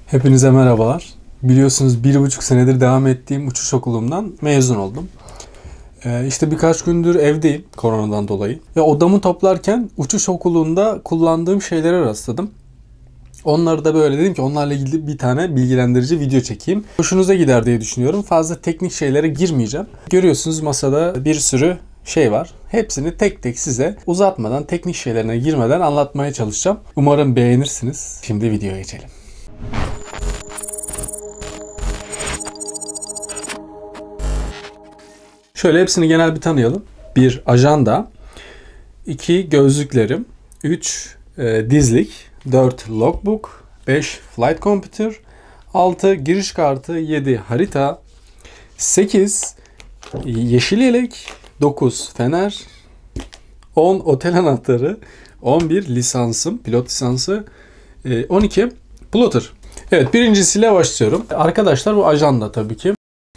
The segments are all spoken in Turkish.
Hepinize merhabalar. Biliyorsunuz 1,5 senedir devam ettiğim uçuş okulumdan mezun oldum. İşte birkaç gündür evdeyim koronadan dolayı. Ve odamı toplarken uçuş okulunda kullandığım şeylere rastladım. Onları da böyle dedim ki onlarla ilgili bir tane bilgilendirici video çekeyim. Hoşunuza gider diye düşünüyorum. Fazla teknik şeylere girmeyeceğim. Görüyorsunuz masada bir sürü şey var. Hepsini tek tek size uzatmadan, teknik şeylerine girmeden anlatmaya çalışacağım. Umarım beğenirsiniz. Şimdi videoya geçelim. Şöyle hepsini genel bir tanıyalım. 1 ajanda, 2 gözlüklerim, 3 dizlik, 4 logbook, 5 flight computer, 6 giriş kartı, 7 harita, 8 yeşil yelek, 9 fener, 10 otel anahtarı, 11 lisansım, pilot lisansı, 12 plotter. Evet, birincisiyle başlıyorum. Arkadaşlar bu ajanda tabii ki.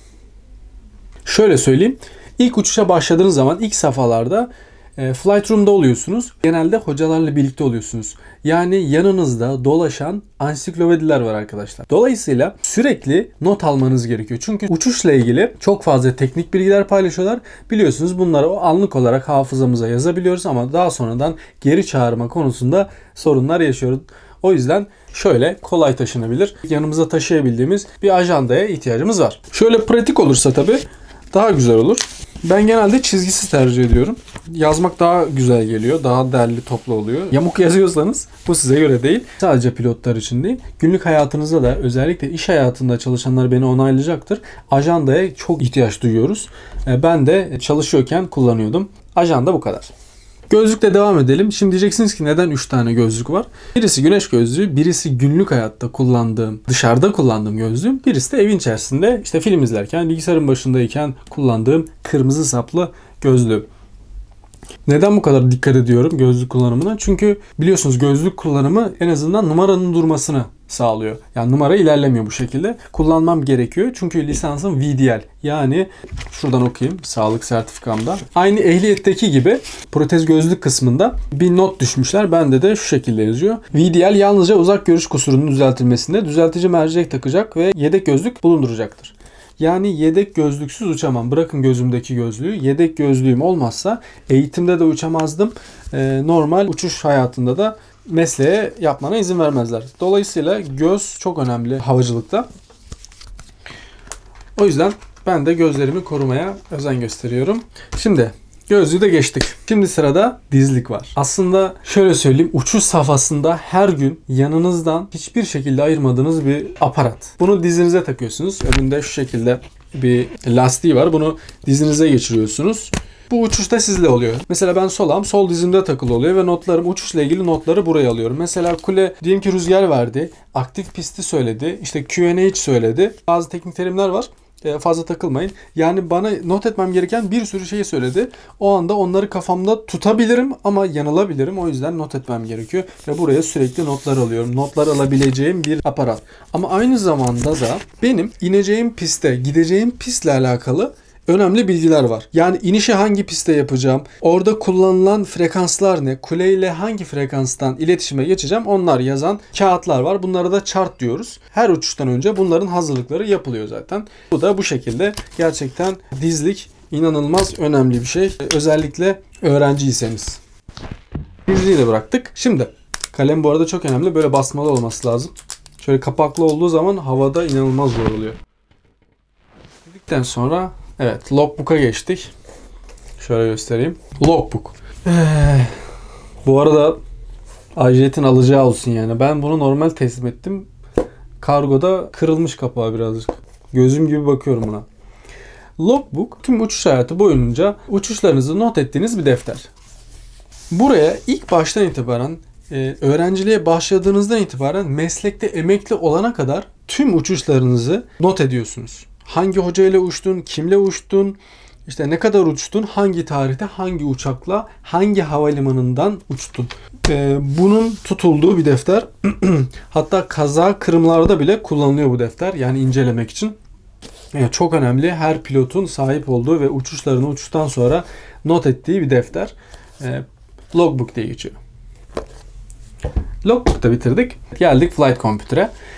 Şöyle söyleyeyim. İlk uçuşa başladığınız zaman ilk safhalarda flight room'da oluyorsunuz. Genelde hocalarla birlikte oluyorsunuz. Yani yanınızda dolaşan ansiklopediler var arkadaşlar. Dolayısıyla sürekli not almanız gerekiyor. Çünkü uçuşla ilgili çok fazla teknik bilgiler paylaşıyorlar. Biliyorsunuz bunları o anlık olarak hafızamıza yazabiliyoruz ama daha sonradan geri çağırma konusunda sorunlar yaşıyoruz. O yüzden şöyle kolay taşınabilir, yanımıza taşıyabildiğimiz bir ajandaya ihtiyacımız var. Şöyle pratik olursa tabii daha güzel olur. Ben genelde çizgisiz tercih ediyorum. Yazmak daha güzel geliyor. Daha derli toplu oluyor. Yamuk yazıyorsanız bu size göre değil. Sadece pilotlar için değil. Günlük hayatınızda da özellikle iş hayatında çalışanlar beni onaylayacaktır. Ajandaya çok ihtiyaç duyuyoruz. Ben de çalışıyorken kullanıyordum. Ajanda bu kadar. Gözlükle devam edelim. Şimdi diyeceksiniz ki neden 3 tane gözlük var? Birisi güneş gözlüğü, birisi günlük hayatta kullandığım, dışarıda kullandığım gözlüğüm. Birisi de evin içerisinde işte film izlerken, bilgisayarın başındayken kullandığım kırmızı saplı gözlüğüm. Neden bu kadar dikkat ediyorum gözlük kullanımına? Çünkü biliyorsunuz gözlük kullanımı en azından numaranın durmasını sağlıyor. Yani numara ilerlemiyor bu şekilde. Kullanmam gerekiyor. Çünkü lisansım VDL. Yani şuradan okuyayım sağlık sertifikamda. Aynı ehliyetteki gibi protez gözlük kısmında bir not düşmüşler. Bende de şu şekilde yazıyor. VDL yalnızca uzak görüş kusurunun düzeltilmesinde düzeltici mercek takacak ve yedek gözlük bulunduracaktır. Yani yedek gözlüksüz uçamam. Bırakın gözümdeki gözlüğü. Yedek gözlüğüm olmazsa eğitimde de uçamazdım. Normal uçuş hayatında da mesleğe yapmana izin vermezler. Dolayısıyla göz çok önemli havacılıkta. O yüzden ben de gözlerimi korumaya özen gösteriyorum. Şimdi gözlüğü de geçtik. Şimdi sırada dizlik var. Aslında şöyle söyleyeyim, uçuş safhasında her gün yanınızdan hiçbir şekilde ayırmadığınız bir aparat. Bunu dizinize takıyorsunuz. Önünde şu şekilde bir lastiği var. Bunu dizinize geçiriyorsunuz. Bu uçuşta sizle oluyor. Mesela ben sol dizimde takılı oluyor ve notlarım, uçuşla ilgili notları buraya alıyorum. Mesela kule diyelim ki rüzgar verdi, aktif pisti söyledi, işte QNH söyledi. Bazı teknik terimler var. Fazla takılmayın. Yani bana not etmem gereken bir sürü şeyi söyledi. O anda onları kafamda tutabilirim ama yanılabilirim. O yüzden not etmem gerekiyor. Ve buraya sürekli notlar alıyorum. Notlar alabileceğim bir aparat. Ama aynı zamanda da benim ineceğim piste, gideceğim pistle alakalı önemli bilgiler var. Yani inişi hangi pistte yapacağım? Orada kullanılan frekanslar ne? Kuleyle hangi frekanstan iletişime geçeceğim? Onlar yazan kağıtlar var. Bunlara da chart diyoruz. Her uçuştan önce bunların hazırlıkları yapılıyor zaten. Bu da bu şekilde. Gerçekten dizlik inanılmaz önemli bir şey. Özellikle öğrenciyseniz. Dizliği de bıraktık. Şimdi kalem bu arada çok önemli. Böyle basmalı olması lazım. Şöyle kapaklı olduğu zaman havada inanılmaz zor oluyor. Dedikten sonra evet, logbook'a geçtik. Şöyle göstereyim. Logbook. Bu arada Ajet'in alacağı olsun yani. Ben bunu normal teslim ettim. Kargoda kırılmış kapağı birazcık. Gözüm gibi bakıyorum buna. Logbook tüm uçuş hayatı boyunca uçuşlarınızı not ettiğiniz bir defter. Buraya ilk baştan itibaren öğrenciliğe başladığınızdan itibaren meslekte emekli olana kadar tüm uçuşlarınızı not ediyorsunuz. Hangi hocayla uçtun, kimle uçtun, işte ne kadar uçtun, hangi tarihte, hangi uçakla, hangi havalimanından uçtun. Bunun tutulduğu bir defter. Hatta kaza kırımlarda bile kullanılıyor bu defter. Yani incelemek için. Çok önemli. Her pilotun sahip olduğu ve uçuşlarını uçuştan sonra not ettiği bir defter. Logbook diye geçiyor. Logbook'ta bitirdik. Geldik flight computer'e.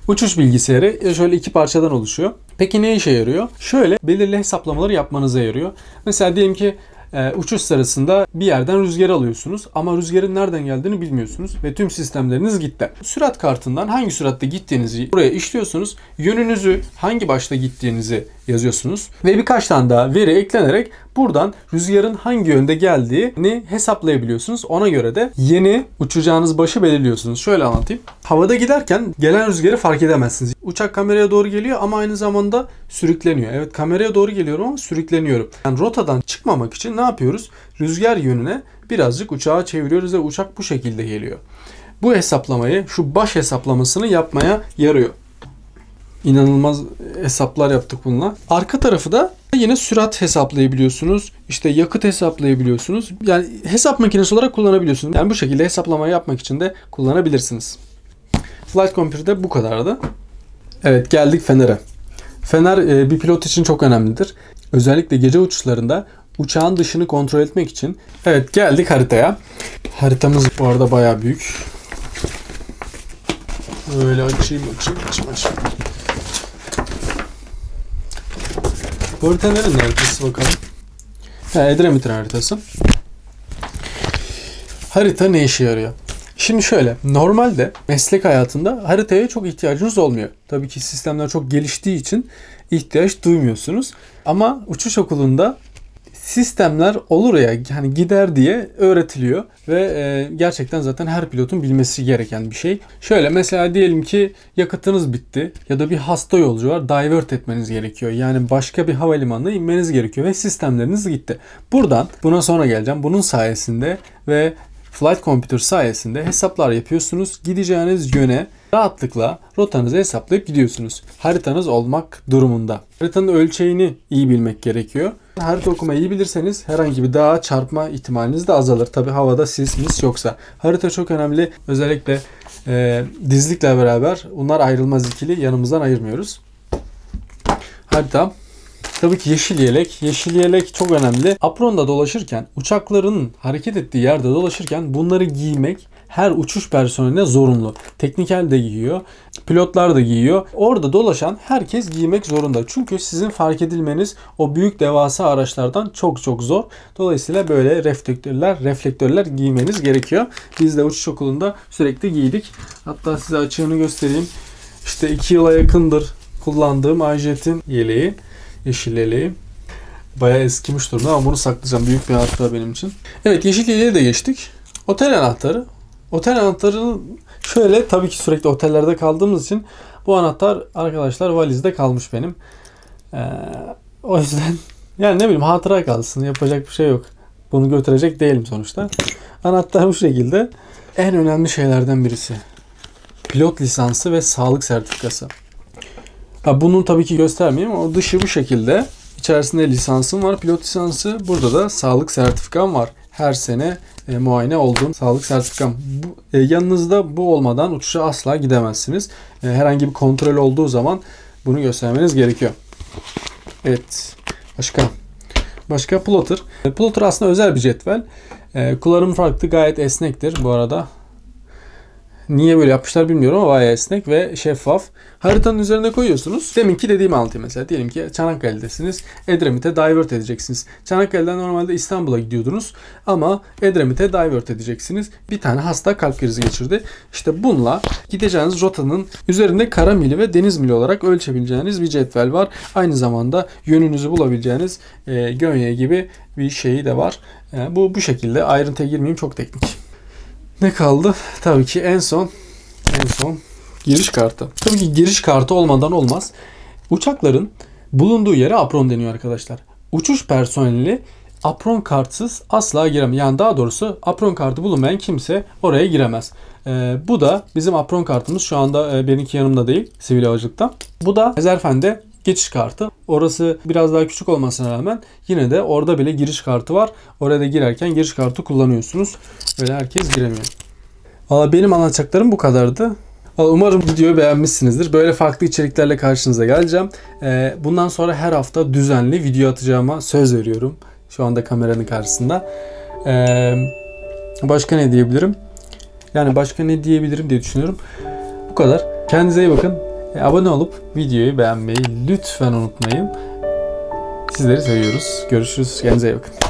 Uçuş bilgisayarı şöyle iki parçadan oluşuyor. Peki ne işe yarıyor? Şöyle belirli hesaplamaları yapmanıza yarıyor. Mesela diyelim ki uçuş sırasında bir yerden rüzgar alıyorsunuz ama rüzgarın nereden geldiğini bilmiyorsunuz ve tüm sistemleriniz gitti. Sürat kartından hangi süratte gittiğinizi buraya işliyorsunuz. Yönünüzü hangi başta gittiğinizi yazıyorsunuz ve birkaç tane daha veri eklenerek buradan rüzgarın hangi yönde geldiğini hesaplayabiliyorsunuz. Ona göre de yeni uçacağınız başı belirliyorsunuz. Şöyle anlatayım. Havada giderken gelen rüzgarı fark edemezsiniz. Uçak kameraya doğru geliyor ama aynı zamanda sürükleniyor. Evet, kameraya doğru geliyorum ama sürükleniyorum. Yani rotadan çıkmamak için ne yapıyoruz? Rüzgar yönüne birazcık uçağı çeviriyoruz ve uçak bu şekilde geliyor. Bu hesaplamayı, şu baş hesaplamasını yapmaya yarıyor. İnanılmaz hesaplar yaptık bununla. Arka tarafı da yine sürat hesaplayabiliyorsunuz. İşte yakıt hesaplayabiliyorsunuz. Yani hesap makinesi olarak kullanabiliyorsunuz. Yani bu şekilde hesaplamayı yapmak için de kullanabilirsiniz. Flight Computer'da bu kadardı. Evet, geldik Fener'e. Fener bir pilot için çok önemlidir. Özellikle gece uçuşlarında uçağın dışını kontrol etmek için. Evet, geldik haritaya. Haritamız bu arada bayağı büyük. Böyle açayım. Bu harita nerenin haritası bakalım? Edremit'in haritası. Harita ne işe yarıyor? Şimdi şöyle, normalde meslek hayatında haritaya çok ihtiyacınız olmuyor. Tabii ki sistemler çok geliştiği için ihtiyaç duymuyorsunuz. Ama uçuş okulunda sistemler olur ya, hani gider diye öğretiliyor ve gerçekten zaten her pilotun bilmesi gereken bir şey. Şöyle mesela diyelim ki yakıtınız bitti ya da bir hasta yolcu var, divert etmeniz gerekiyor. Yani başka bir havalimanına inmeniz gerekiyor ve sistemleriniz gitti. Buradan buna sonra geleceğim. Bunun sayesinde ve Flight Computer sayesinde hesaplar yapıyorsunuz. Gideceğiniz yöne rahatlıkla rotanızı hesaplayıp gidiyorsunuz. Haritanız olmak durumunda. Haritanın ölçeğini iyi bilmek gerekiyor. Harita okumayı iyi bilirseniz herhangi bir dağa çarpma ihtimaliniz de azalır. Tabi havada sis mis yoksa. Harita çok önemli. Özellikle dizlikle beraber bunlar ayrılmaz ikili. Yanımızdan ayırmıyoruz. Harita. Tabii ki yeşil yelek. Yeşil yelek çok önemli. Apron'da dolaşırken, uçakların hareket ettiği yerde dolaşırken bunları giymek her uçuş personeline zorunlu. Tekniker de giyiyor, pilotlar da giyiyor. Orada dolaşan herkes giymek zorunda. Çünkü sizin fark edilmeniz o büyük devasa araçlardan çok zor. Dolayısıyla böyle reflektörler giymeniz gerekiyor. Biz de uçuş okulunda sürekli giydik. Hatta size açığını göstereyim. İşte 2 yıla yakındır kullandığım iJet'in yeleği. Yeşil yeleği. Bayağı eskimiş durumda ama bunu saklayacağım. Büyük bir hatıra benim için. Evet, yeşil yeleğe de geçtik. Otel anahtarı. Otel anahtarı şöyle, tabii ki sürekli otellerde kaldığımız için bu anahtar arkadaşlar valizde kalmış benim. O yüzden yani ne bileyim, hatıra kalsın. Yapacak bir şey yok. Bunu götürecek değilim sonuçta. Anahtar bu şekilde. En önemli şeylerden birisi. Pilot lisansı ve sağlık sertifikası. Bunu tabii ki göstermeyeyim ama dışı bu şekilde. İçerisinde lisansım var, pilot lisansı. Burada da sağlık sertifikam var. Her sene muayene olduğum sağlık sertifikam. Yanınızda bu olmadan uçuşa asla gidemezsiniz. Herhangi bir kontrol olduğu zaman bunu göstermeniz gerekiyor. Evet. Başka plotter. Plotter aslında özel bir cetvel. Kullanım farklı, gayet esnektir bu arada. Niye böyle yapmışlar bilmiyorum ama bayağı esnek ve şeffaf. Haritanın üzerine koyuyorsunuz. Deminki dediğimi anlatayım mesela. Diyelim ki Çanakkale'desiniz. Edremit'e divert edeceksiniz. Çanakkale'den normalde İstanbul'a gidiyordunuz ama Edremit'e divert edeceksiniz. Bir tane hasta kalp krizi geçirdi. İşte bununla gideceğiniz rotanın üzerinde kara mili ve deniz mili olarak ölçebileceğiniz bir cetvel var. Aynı zamanda yönünüzü bulabileceğiniz gönye gibi bir şeyi de var. Bu şekilde, ayrıntıya girmeyeyim, çok teknik. Ne kaldı? Tabii ki en son giriş kartı. Tabii ki giriş kartı olmadan olmaz. Uçakların bulunduğu yere apron deniyor arkadaşlar. Uçuş personeli apron kartsız asla giremez. Yani daha doğrusu apron kartı bulunmayan kimse oraya giremez. Bu da bizim apron kartımız. Şu anda benimki yanımda değil, sivil havacılıkta. Bu da Ezerfen'de geçiş kartı. Orası biraz daha küçük olmasına rağmen yine de orada bile giriş kartı var. Oraya da girerken giriş kartı kullanıyorsunuz. Öyle herkes giremiyor. Valla benim anlatacaklarım bu kadardı. Umarım videoyu beğenmişsinizdir. Böyle farklı içeriklerle karşınıza geleceğim. Bundan sonra her hafta düzenli video atacağıma söz veriyorum. Şu anda kameranın karşısında. Başka ne diyebilirim? Yani başka ne diyebilirim diye düşünüyorum. Bu kadar. Kendinize iyi bakın. Abone olup videoyu beğenmeyi lütfen unutmayın. Sizleri seviyoruz. Görüşürüz. Kendinize iyi bakın.